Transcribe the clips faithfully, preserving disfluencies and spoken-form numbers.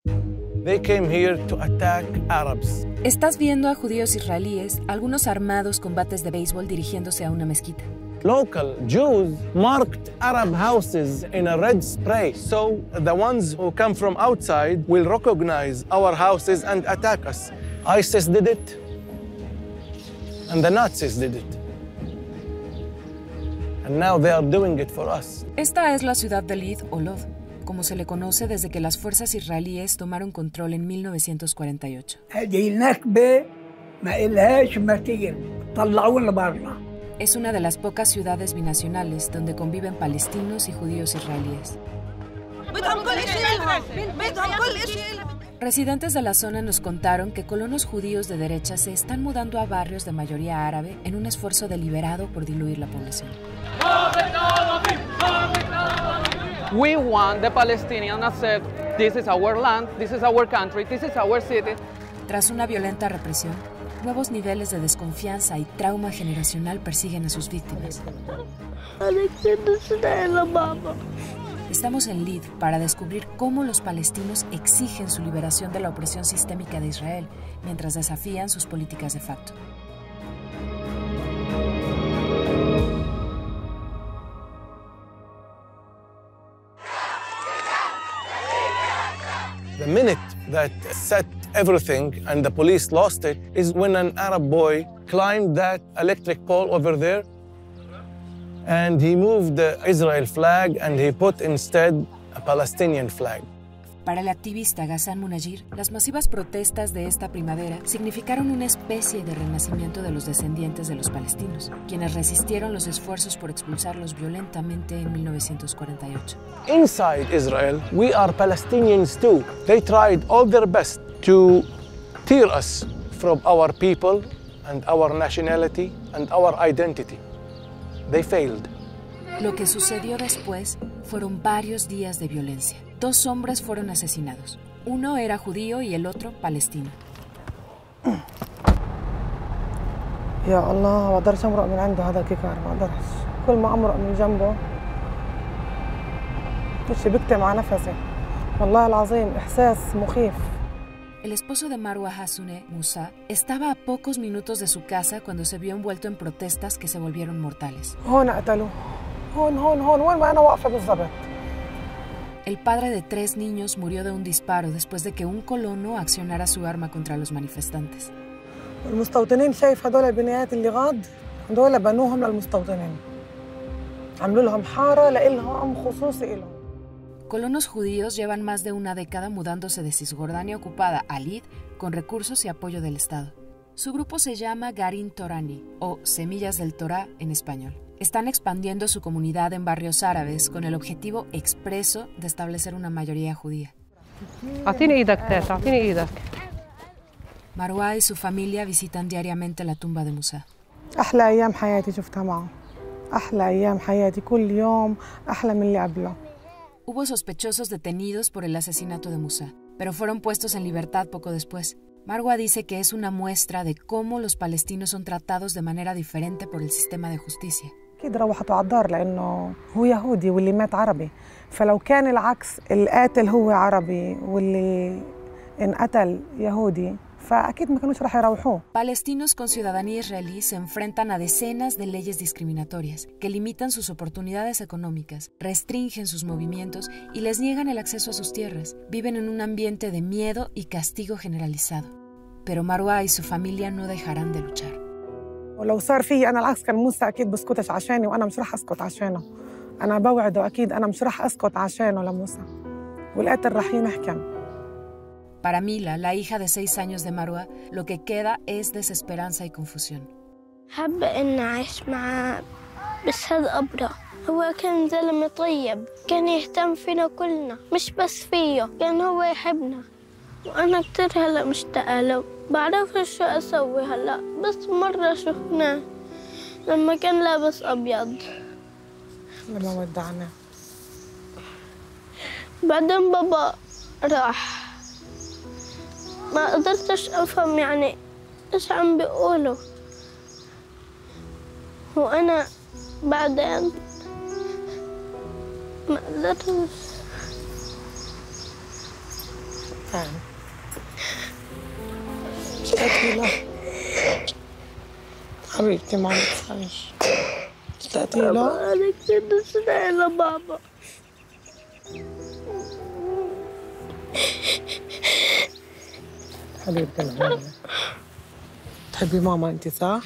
They came here to attack Arabs. Estás viendo a judíos israelíes, algunos armados con bates de béisbol dirigiéndose a una mezquita. Local Jews marked Arab houses in a red spray, so the ones who come from outside will recognize our houses and attack us. ISIS did it, and the Nazis did it. And now they are doing it for us. Esta es la ciudad de Lid o Lod, como se le conoce desde que las fuerzas israelíes tomaron control en mil novecientos cuarenta y ocho. Es una de las pocas ciudades binacionales donde conviven palestinos y judíos israelíes. Residentes de la zona nos contaron que colonos judíos de derecha se están mudando a barrios de mayoría árabe en un esfuerzo deliberado por diluir la población. We want the Palestinians to accept this is our land, this is our country, this is our city. Tras una violenta represión, nuevos niveles de desconfianza y trauma generacional persiguen a sus víctimas. Estamos en Lid para descubrir cómo los palestinos exigen su liberación de la opresión sistémica de Israel, mientras desafían sus políticas de facto. The minute that set everything and the police lost it is when an Arab boy climbed that electric pole over there and he moved the Israel flag and he put instead a Palestinian flag. Para el activista Ghassan Munajir, las masivas protestas de esta primavera significaron una especie de renacimiento de los descendientes de los palestinos, quienes resistieron los esfuerzos por expulsarlos violentamente en mil novecientos cuarenta y ocho. Inside Israel, we are Palestinians too. They tried all their best to tear us from our people and our nationality and our identity. They failed. Lo que sucedió después fueron varios días de violencia. Dos hombres fueron asesinados. Uno era judío y el otro palestino. يا الله ما بقدرش امرق من عنده هذا الكيكار ما بقدرش كل ما امرق من جنبه وشي بكتم على نفسي والله العظيم احساس مخيف. El esposo de Marwa Hassoune, Moussa, estaba a pocos minutos de su casa cuando se vio envuelto en protestas que se volvieron mortales. هون قتلوه هون هون هون وين ما انا واقفه بالضبط. El padre de tres niños murió de un disparo después de que un colono accionara su arma contra los manifestantes. المستوطنين شايف هدول البنايات اللي غاد هدول بنوهم للمستوطنين. عملوا لهم حاره لإلهم خصوصي إلهم. Colonos judíos llevan más de una década mudándose de Cisjordania ocupada a Lid con recursos y apoyo del Estado. Su grupo se llama Garin Torani, o Semillas del Torá en español. Están expandiendo su comunidad en barrios árabes con el objetivo expreso de establecer una mayoría judía. Marwa y su familia visitan diariamente la tumba de Moussa. أحلى أيام حياتي شفتها معه. أحلى أيام حياتي كل يوم أحلى من اللي قبله. Hubo sospechosos detenidos por el asesinato de Moussa, pero fueron puestos en libertad poco después. Marwa dice que es una muestra de cómo los palestinos son tratados de manera diferente por el sistema de justicia. أكيد روحته على الدار لأنه هو يهودي واللي مات عربي، فلو كان العكس القاتل هو عربي واللي انقتل يهودي فأكيد ما كانوش راح يروحوه. Palestinos con ciudadanía israelí se enfrentan a decenas de leyes discriminatorias que limitan sus oportunidades económicas, restringen sus movimientos y les niegan el acceso a sus tierras. Viven en un ambiente de miedo y castigo generalizado. Pero Marwa y su familia no dejarán de luchar. ولو صار في أنا العكس كان موسى أكيد بسكتش عشاني وأنا مش راح أسكت عشانه. أنا بوعده أكيد أنا مش راح أسكت عشانه لموسى. والقاتل راح ينحكم. Para Mila, la hija de seis años de Marwa, lo que queda es desesperanza y confusión. حابة إني أعيش معاه بس هذا أبرة. هو كان زلمة طيب، كان يهتم فينا كلنا مش بس فيه، كان هو يحبنا. وأنا كتير هلا مشتاقة له، بعرفش شو أسوي هلا، بس مرة شفناه لما كان لابس أبيض. لما ودعنا. بعدين بابا راح. ما قدرتش أفهم يعني إيش عم بيقولوا. وأنا بعدين ما قدرتش. تعالي اشتقتي له حبيبتي ما تفهمش اشتقتي له أنا كتير نسيت لبابا. حبيبتي الغالية تحبي ماما انت صح؟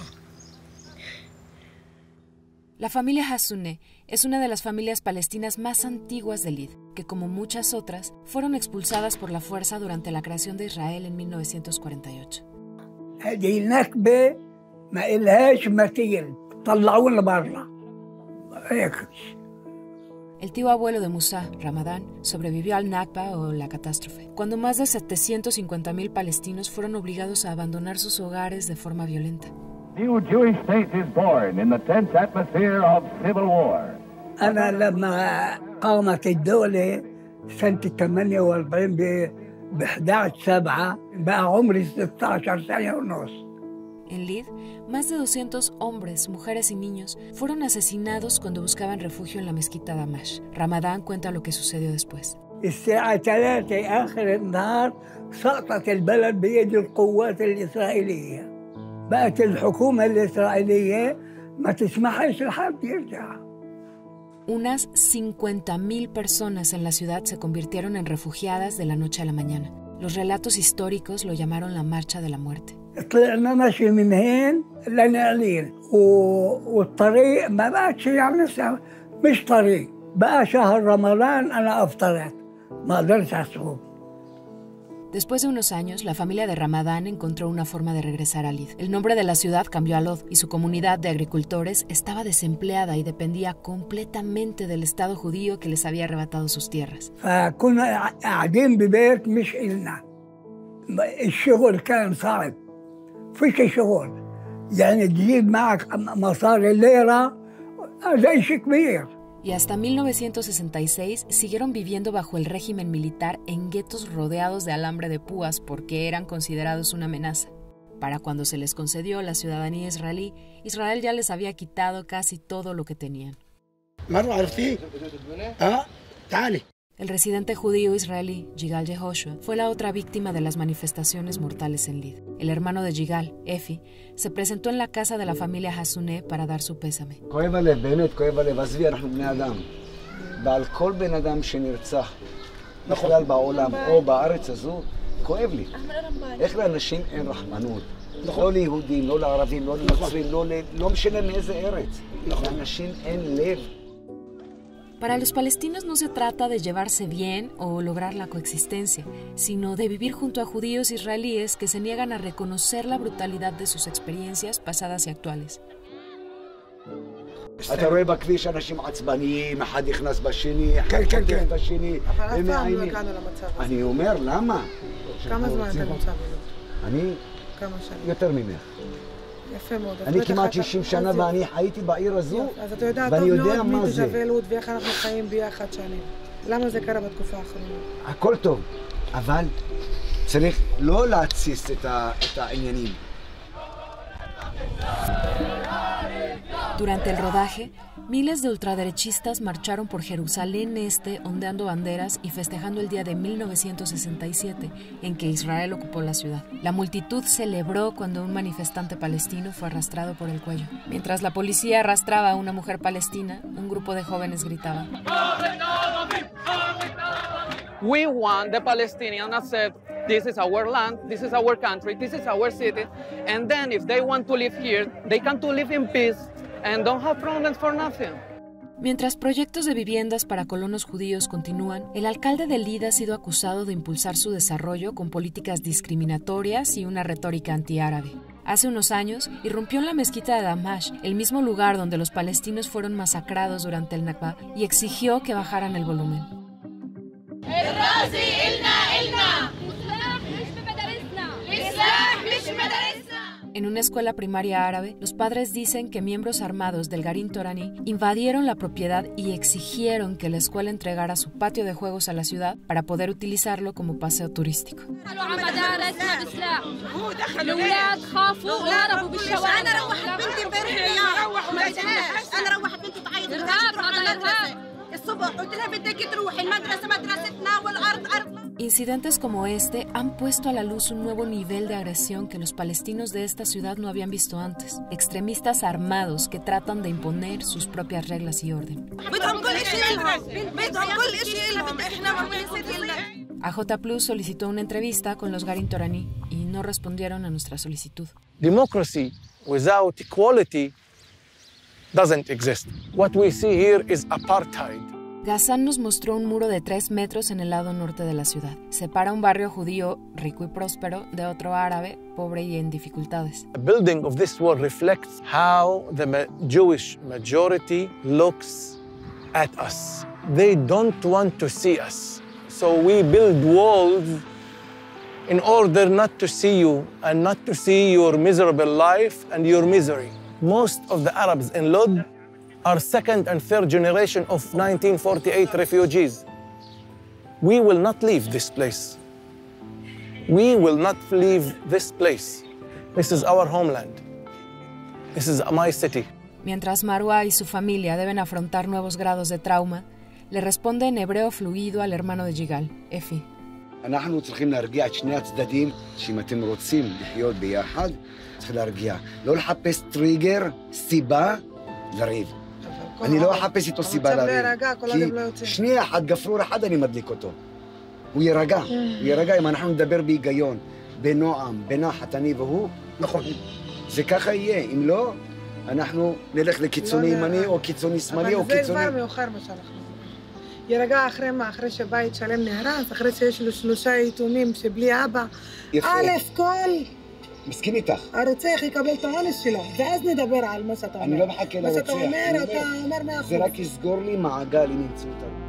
La familia Hassouneh es una de las familias palestinas más antiguas de Lid, que como muchas otras, fueron expulsadas por la fuerza durante la creación de Israel en mil novecientos cuarenta y ocho. هذه النكبة ما إلهاش مثيل، طلعونا برا هيك. El tío abuelo de Musa, Ramadán, sobrevivió al Nakba o la catástrofe, cuando más de setecientos cincuenta mil palestinos fueron obligados a abandonar sus hogares de forma violenta. New Jewish state is born in the tense atmosphere of civil war. أنا لما قامت الدولة سنة ثمانية وأربعين ب أحد عشر سبعة بقى عمري ستة عشر سنة ونص. En Lid, más de doscientos hombres, mujeres y niños fueron asesinados cuando buscaban refugio en la mezquita Damash. Ramadán cuenta lo que sucedió después. الساعة ثلاثة آخر النهار سقطت البلد بيد القوات الإسرائيلية. بقت الحكومة الإسرائيلية ما تسمحش لحد يرجع. Unas cincuenta mil personas en la ciudad se convirtieron en refugiadas de la noche a la mañana. Los relatos históricos lo llamaron la Marcha de la Muerte. طلعنا ماشي من هين لنعلين والطريق ما بقتش يعني مش طريق بقى شهر رمضان أنا أفطرت ما قدرت أصوم. Después de unos años, la familia de Ramadán encontró una forma de regresar a Lid. El nombre de la ciudad cambió a Lod y su comunidad de agricultores estaba desempleada y dependía completamente del Estado judío que les había arrebatado sus tierras. فكنا قاعدين ببيت مش إلنا. الشغل كان صعب. فيش شغل. يعني تجيب معك مصاري ليرة هذا شيء كبير. Y hasta mil novecientos sesenta y seis siguieron viviendo bajo el régimen militar en guetos rodeados de alambre de púas porque eran considerados una amenaza. Para cuando se les concedió la ciudadanía israelí, Israel ya les había quitado casi todo lo que tenían. El residente judío israelí, Yigal Yehoshua, fue la otra víctima de las manifestaciones mortales en Lid. El hermano de Yigal, Efi, se presentó en la casa de la familia Hassouneh para dar su pésame. כואב הלב, באמת כואב הלב, עזבי, אנחנו בני אדם. ועל כל בן אדם שנרצח, בכלל בעולם או בארץ הזו, כואב לי. איך לאנשים אין רחמנות? לא ליהודים, לא לערבים, לא לנוצרים, לא משנה מאיזה ארץ. לאנשים אין לב. Para los palestinos no se trata de llevarse bien o lograr la coexistencia, sino de vivir junto a judíos israelíes que se niegan a reconocer la brutalidad de sus experiencias pasadas y actuales. אתה רואה בכביש אנשים עצבניים, אחד נכנס בשני, אחד נכנס בשני. אבל אף פעם לא הגענו למצב הזה. אני אומר, למה? כמה זמן אתה נמצא בלוד? אני כמה שנים? יותר ממך. יפה מאוד. אני כמעט שישים שנה ואני חייתי בעיר הזו, אז אתה יודע טוב מאוד מי תושבי לוד ואיך אנחנו חיים ביחד שנים. למה זה קרה בתקופה האחרונה? הכל טוב, אבל צריך לא להתסיס את העניינים. Durante el rodaje, miles de ultraderechistas marcharon por Jerusalén Este ondeando banderas y festejando el día de mil novecientos sesenta y siete, en que Israel ocupó la ciudad. La multitud celebró cuando un manifestante palestino fue arrastrado por el cuello. Mientras la policía arrastraba a una mujer palestina, un grupo de jóvenes gritaba: We want the Palestinians accept this is our land, this is our country, this is our city, and then if they want to live here, they can to live in peace and don't have problems for nothing. Mientras proyectos de viviendas para colonos judíos continúan, el alcalde de Lid ha sido acusado de impulsar su desarrollo con políticas discriminatorias y una retórica antiárabe. Hace unos años, irrumpió en la mezquita de Damash, el mismo lugar donde los palestinos fueron masacrados durante el Nakba, y exigió que bajaran el volumen. En una escuela primaria árabe, los padres dicen que miembros armados del Garin Torani invadieron la propiedad y exigieron que la escuela entregara su patio de juegos a la ciudad para poder utilizarlo como paseo turístico. Incidentes como este han puesto a la luz un nuevo nivel de agresión que los palestinos de esta ciudad no habían visto antes. Extremistas armados que tratan de imponer sus propias reglas y orden. A J Plus solicitó una entrevista con los Garin Torani y no respondieron a nuestra solicitud. Democracy without equality doesn't exist. What we see here is apartheid. Ghassan nos mostró un muro de tres metros en el lado norte de la ciudad. Separa un barrio judío rico y próspero de otro árabe pobre y en dificultades. The building of this wall reflects how the ma- Jewish majority looks at us. They don't want to see us. So we build walls in order not to see you and not to see your miserable life and your misery. Most of the Arabs in Lod are second and third generation of nineteen forty-eight refugees. We will not leave this place. We will not leave this place. This is our homeland. This is my city. Mientras Marwa y su familia deben afrontar nuevos grados de trauma, le responde en hebreo fluido al hermano de Yigal, Efi. אנחנו צריכים להרגיע את שני הצדדים, שאם אתם רוצים לחיות ביחד, צריך להרגיע. לא לחפש טריגר, סיבה לריב. אני לא אחפש איתו סיבה לריב. כי שנייה אחת, גפרור אחד, אני מדליק אותו. הוא יירגע, הוא יירגע אם אנחנו נדבר בהיגיון, בנועם, בנחת, אני והוא, נכון. זה ככה יהיה, אם לא, אנחנו נלך לקיצוני ימני או קיצוני שמאלי או קיצוני... אבל זה כבר מאוחר מה שאנחנו... יירגע אחרי מה? אחרי שבית שלם נהרס, אחרי שיש לו שלושה יתומים שבלי אבא. יפה. א' כל... מסכים איתך. הרוצח יקבל את העונש שלו, ואז נדבר על מה שאתה אומר. אני לא מחכה לרוצח. מה שאתה אומר, אתה אומר מה... זה רק יסגור לי מעגל אם ימצאו אותנו.